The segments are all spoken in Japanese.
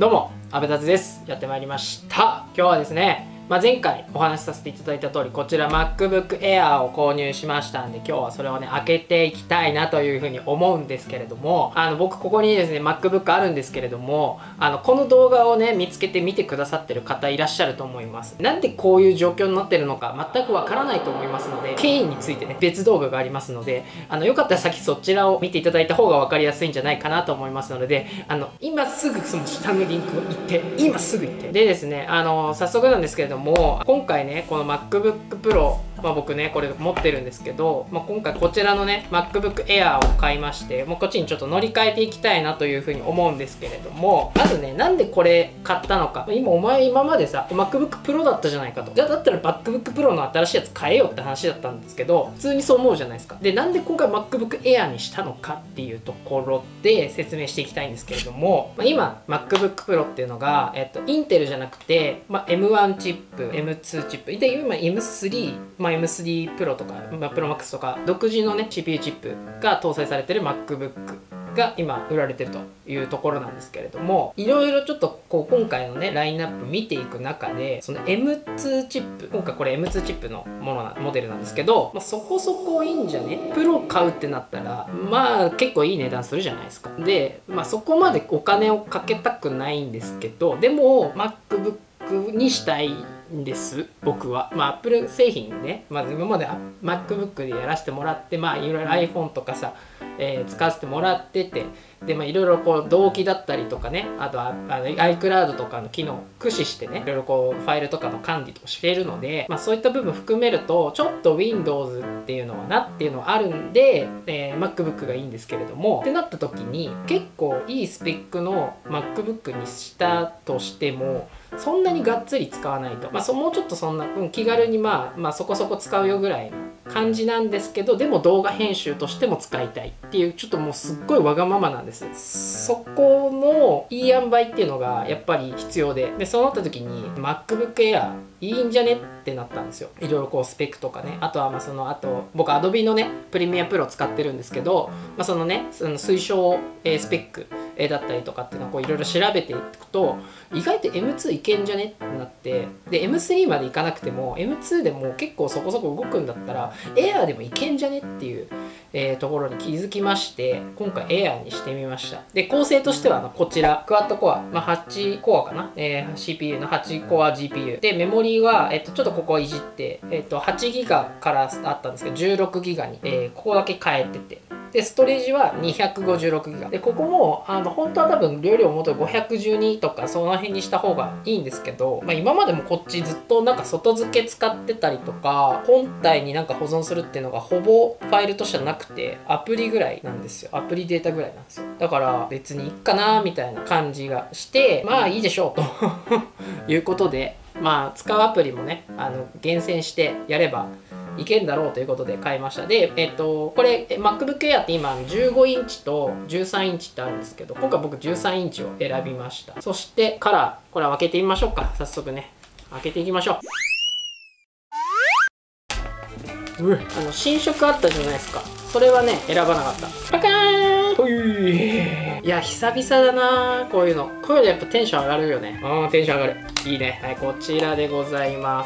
どうも、阿部達です。やってまいりました。今日はですね、前回お話しさせていただいた通り、こちら MacBook Air を購入しましたんで、今日はそれをね、開けていきたいなというふうに思うんですけれども、僕ここにですね、MacBook あるんですけれども、この動画をね、見つけて見てくださってる方いらっしゃると思います。なんでこういう状況になってるのか全くわからないと思いますので、経緯についてね、別動画がありますので、よかったら先そちらを見ていただいた方がわかりやすいんじゃないかなと思いますので、今すぐその下のリンクを行って、今すぐ行って。でですね、早速なんですけれども、今回ね、この MacBook Pro、僕ね、これ持ってるんですけど、今回こちらのね、MacBook Air を買いまして、もうこっちにちょっと乗り換えていきたいなというふうに思うんですけれども、まずね、なんでこれ買ったのか。今までさ、MacBook Pro だったじゃないかと。じゃあだったら MacBook Pro の新しいやつ買えよって話だったんですけど、普通にそう思うじゃないですか。で、なんで今回 MacBook Air にしたのかっていうところで説明していきたいんですけれども、今 MacBook Pro っていうのが、インテルじゃなくて、M1 チップ、M2 チップ、で今 M3、M3 Pro とか、Pro Max とか独自のね CPU チップが搭載されてる MacBookが今売られてるというところなんですけれども、いろいろちょっとこう今回のねラインナップ見ていく中で、その M2 チップ、今回これ M2 チップのモデルなんですけど、そこそこいいんじゃね、プロ買うってなったら結構いい値段するじゃないですか。でそこまでお金をかけたくないんですけど、でも MacBook にしたいんです僕は。Apple 製品ね、今まで MacBook でやらせてもらって、いろいろ iPhone とかさ、使わせてもらってて、でいろいろこう同期だったりとかね、あとはiCloud とかの機能を駆使してね、いろいろこうファイルとかの管理とかしているので、そういった部分含めるとちょっと Windows っていうのはなっていうのはあるんで、MacBook がいいんですけれども、ってなった時に結構いいスペックの MacBook にしたとしてもそんなにがっつり使わないと、もうちょっとそんな、気軽にそこそこ使うよぐらいの感じなんですけど、でも動画編集としても使いたいっていう、ちょっともうすっごいわがままなんです。そこのいい塩梅っていうのがやっぱり必要で、そのなった時に MacBook Air いいんじゃねってなったんですよ。いろいろこうスペックとかね、あとはあと僕 Adobe のねプレミアプロ使ってるんですけど、その推奨スペックだったりとかっていうのをいろいろ調べていくと、意外と M2 いけんじゃねってなって、で M3 までいかなくても M2 でも結構そこそこ動くんだったら Air でもいけんじゃねっていう、ところに気づきまして、今回 Air にしてみました。で構成としてはこちらクワッドコア、8コアかな、CPU の8コア GPU で、メモリーは、ちょっとここいじって、8ギガからあったんですけど16ギガに、ここだけ変えてて、でストレージは256ギガで、ここも本当は多分容量もっと512とかその辺にした方がいいんですけど、今までもこっちずっと外付け使ってたりとか、本体に保存するっていうのがほぼファイルとしてはなくて、アプリぐらいなんですよ。アプリデータぐらいなんですよ。だから別にいいかなみたいな感じがして、いいでしょうということで、使うアプリもね厳選してやればいけんだろうということで買いました。で、これ MacBook Air って今15インチと13インチってあるんですけど、今回僕13インチを選びました。そしてカラー、これ開けてみましょうか。早速ね開けていきましょう。新色あったじゃないですか。それはね選ばなかった。パカーン。ほい。いや久々だな、こういうのでやっぱテンション上がるよね。テンション上がる。いいね。はい、こちらでございます。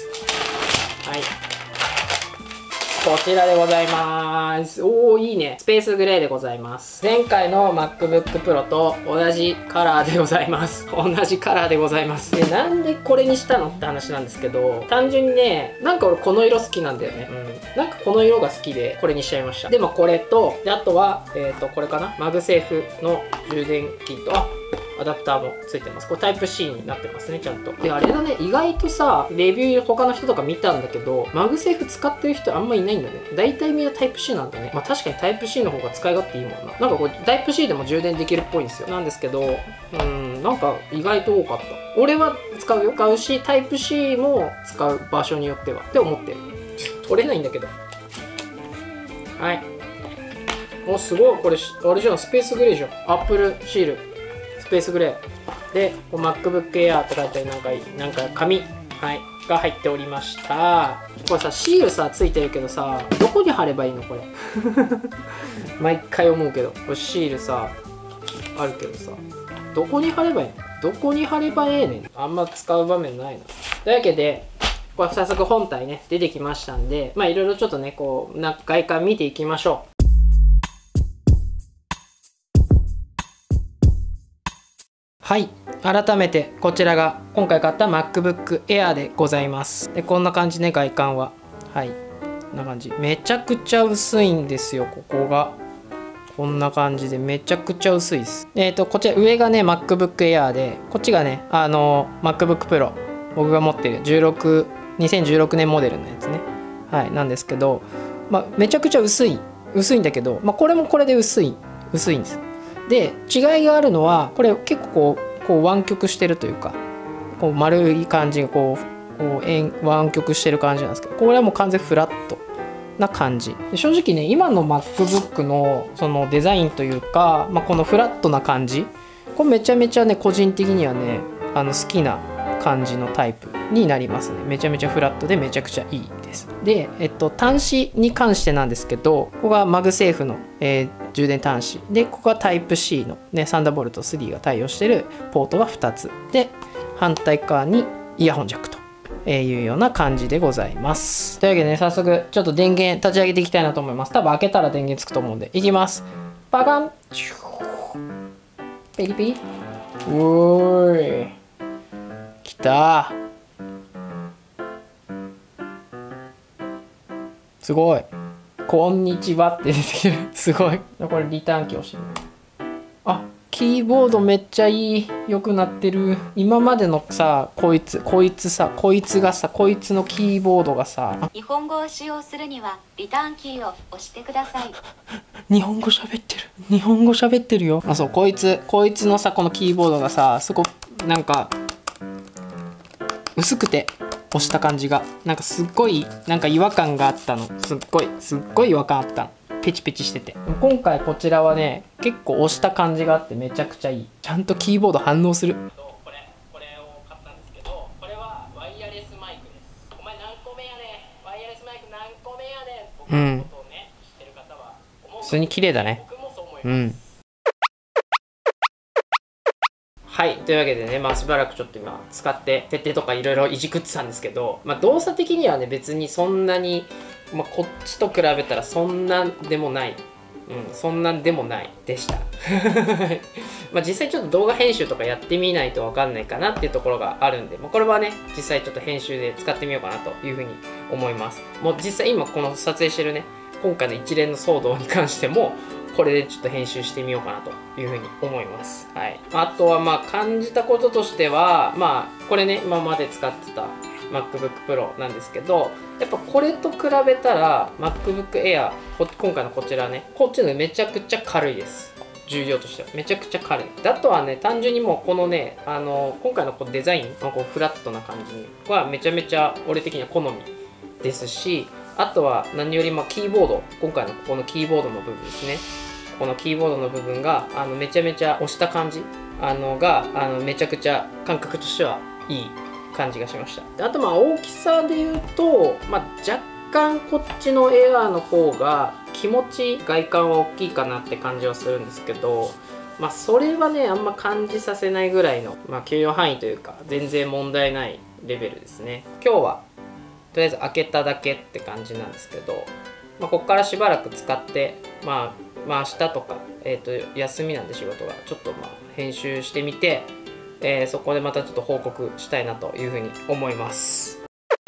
はい、こちらでございます。おー、いいね。スペースグレーでございます。前回の MacBook Pro と同じカラーでございます。同じカラーでございます。で、なんでこれにしたのって話なんですけど、単純にね、俺この色好きなんだよね。この色が好きでこれにしちゃいました。でもこれと、であとは、これかな。マグセーフの充電器と、アダプターもついてます。これタイプ C になってますね、ちゃんと。で、あれだね、意外とさ、レビュー他の人とか見たんだけど、マグセーフ使ってる人あんまいないんだね。大体みんなタイプ C なんだね。確かにタイプ C の方が使い勝手いいもんな。これタイプ C でも充電できるっぽいんですよ。なんですけど、意外と多かった。俺は使うし、タイプ C も使う場所によってはって思ってる。取れないんだけど。はい。お、すごい。これ、あれじゃん、スペースグレーじゃん。Apple シール。スペースグレー。で、MacBook Air って書いてある紙、はい、が入っておりました。これさ、シールさ、ついてるけどさ、どこに貼ればいいのこれ。毎回思うけど。これシールさ、あるけどさ、 どこに貼ればいいの？どこに貼ればええねん。あんま使う場面ないな。というわけで、これ早速本体ね、出てきましたんで、まあいろいろちょっとね、こう、外観見ていきましょう。はい。改めて、こちらが今回買った MacBook Air でございます。で、こんな感じね、外観は。はい。こんな感じ。めちゃくちゃ薄いんですよ、ここが。こんな感じでめちゃくちゃ薄いです。こちら上がね MacBook Air で、こっちがねMacBook Pro、僕が持ってる2016年モデルのやつね、はい、なんですけど、まあ、めちゃくちゃ薄いんだけど、まあ、これもこれで薄いんです。で違いがあるのは、これ結構こう湾曲してるというか、こう丸い感じがこう湾曲してる感じなんですけど、これはもう完全フラットな感じ。正直ね、今の MacBook のそのデザインというか、まあ、このフラットな感じ、これめちゃめちゃね個人的にはね好きな感じのタイプになりますね。めちゃめちゃフラットでめちゃくちゃいいです。で、端子に関してなんですけど、ここがマグセーフの、充電端子で、ここが Type-C の、ね、サンダーボルト3が対応してるポートが2つで、反対側にイヤホンジャックというような感じでございます。というわけでね、早速ちょっと電源立ち上げていきたいなと思います。多分開けたら電源つくと思うんでいきます。バカンペリペリ、おーい、きた。すごい、こんにちはって出てきてる。すごい。これリターンキー押してる。あ、キーボードめっちゃいい、良くなってる。今までのさ、こいつのキーボードがさ、 日本語を使用するにはリターンキーを押してください。 日本語喋ってるよ。あ、そう、こいつのさ、このキーボードがさ、すごくなんか薄くて、押した感じがなんかすっごいなんか違和感があったの。すっごい違和感あったの。ペチペチしてて。今回こちらはね、結構押した感じがあってめちゃくちゃいい。ちゃんとキーボード反応する。これを買ったんですけど、これはワイヤレスマイクです。お前何個目やねん、ワイヤレスマイク何個目やねん。僕のことをね、知ってる方は普通に綺麗だね。僕もそう思います。はい、というわけでね、まあ、しばらくちょっと今使って設定とかいろいろいじくってたんですけど、まあ、動作的にはね別にそんなに、まあ、こっちと比べたらそんなんでもない、そんなんでもないでした。まあ実際ちょっと動画編集とかやってみないと分かんないかなっていうところがあるんで、まあ、これはね実際ちょっと編集で使ってみようかなというふうに思います。もう実際今この撮影してるね今回の一連の騒動に関してもこれでちょっと編集してみようかなというふうに思います。はい、あとはまあ感じたこととしては、まあこれね今まで使ってた MacBook Pro なんですけど、やっぱこれと比べたら MacBook Air、今回のこちらね、こっちのめちゃくちゃ軽いです。重量としてはめちゃくちゃ軽い。あとはね単純にもうこのね今回のこうデザインのこうフラットな感じはめちゃめちゃ俺的には好みですし、あとは何よりもキーボード、今回のここのキーボードの部分ですね、このキーボードの部分がめちゃめちゃ押した感じがめちゃくちゃ感覚としてはいい感じがしました。あとまあ大きさで言うと、まあ、若干こっちのエアーの方が気持ち外観は大きいかなって感じはするんですけど、まあそれはねあんま感じさせないぐらいの、まあ、許容範囲というか全然問題ないレベルですね。今日はとりあえず開けただけって感じなんですけど、まあ、ここからしばらく使ってまあ明日とか、休みなんで仕事がちょっとまあ編集してみて、そこでまたちょっと報告したいなというふうに思います。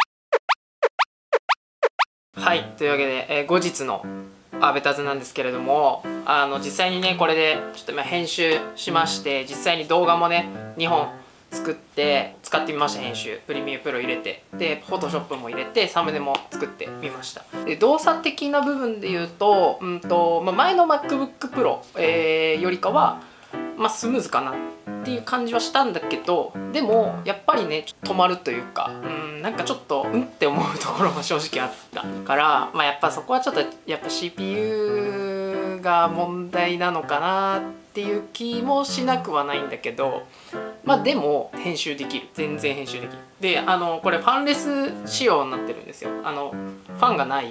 はい、というわけで、後日のベタズなんですけれども、実際にねこれでちょっと今編集しまして、実際に動画もね2本作って使ってみました。編集プレミアプロ入れて、でフォトショップも入れてサムネも作ってみました。で動作的な部分で言うと、まあ、前の MacBook Pro、よりかは、まあ、スムーズかなっていう感じはしたんだけど、でもやっぱりねちょっと止まるというか、なんかちょっとって思うところが正直あったから、まあ、やっぱそこはちょっとやっぱ CPU が問題なのかなっていう気もしなくはないんだけど、まあでも編集できる、全然編集できる。でこれファンレス仕様になってるんですよ。ファンがない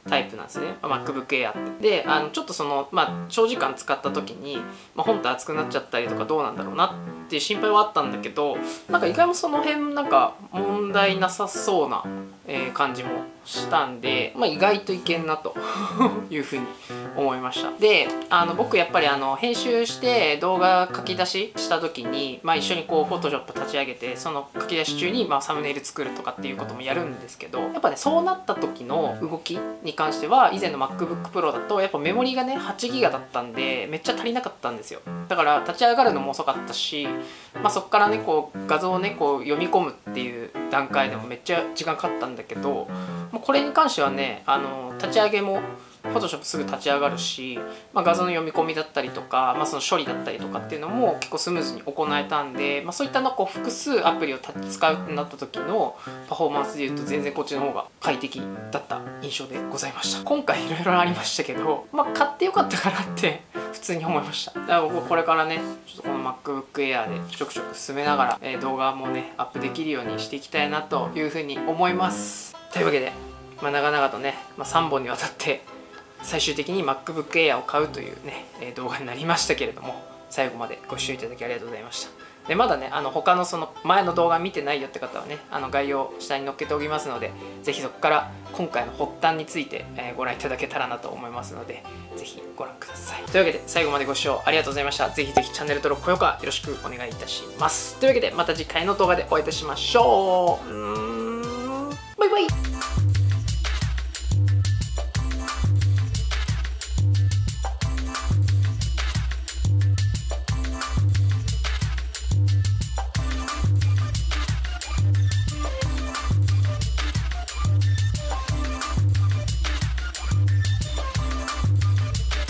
タイプなんですね、MacBook Air って。でちょっとその、長時間使った時に、本って熱くなっちゃったりとかどうなんだろうなっていう心配はあったんだけど、なんか意外もその辺なんか問題なさそうな、感じもしたんで、意外といけんなというふうに思いました。で僕やっぱり編集して動画書き出しした時に、一緒にこう Photoshop 立ち上げて、その書き出し中にサムネイル作るとかっていうこともやるんですけど、やっぱねそうなった時の動きに関しては以前の MacBook Pro だとやっぱメモリがね 8GB だったんでめっちゃ足りなかったんですよ。だから立ち上がるのも遅かったし、そっからねこう画像をねこう読み込むっていう段階でもめっちゃ時間かかったんだけど、これに関してはね立ち上げもPhotoshop すぐ立ち上がるし、画像の読み込みだったりとか、その処理だったりとかっていうのも結構スムーズに行えたんで、そういったのこう複数アプリを使うってなった時のパフォーマンスでいうと全然こっちの方が快適だった印象でございました。今回いろいろありましたけど、買ってよかったかなって普通に思いました。だから僕これからねちょっとこの MacBook Air でちょくちょく進めながら、動画もねアップできるようにしていきたいなというふうに思います。というわけで、長々とね、3本にわたって最終的に MacBook Air を買うというね、動画になりましたけれども、最後までご視聴いただきありがとうございました。でまだね他のその前の動画見てないよって方はね概要下に載っけておきますので、ぜひそこから今回の発端について、ご覧いただけたらなと思いますので、ぜひご覧ください。というわけで最後までご視聴ありがとうございました。ぜひぜひチャンネル登録高評価よろしくお願いいたします。というわけでまた次回の動画でお会いいたしましょう。バイバイ。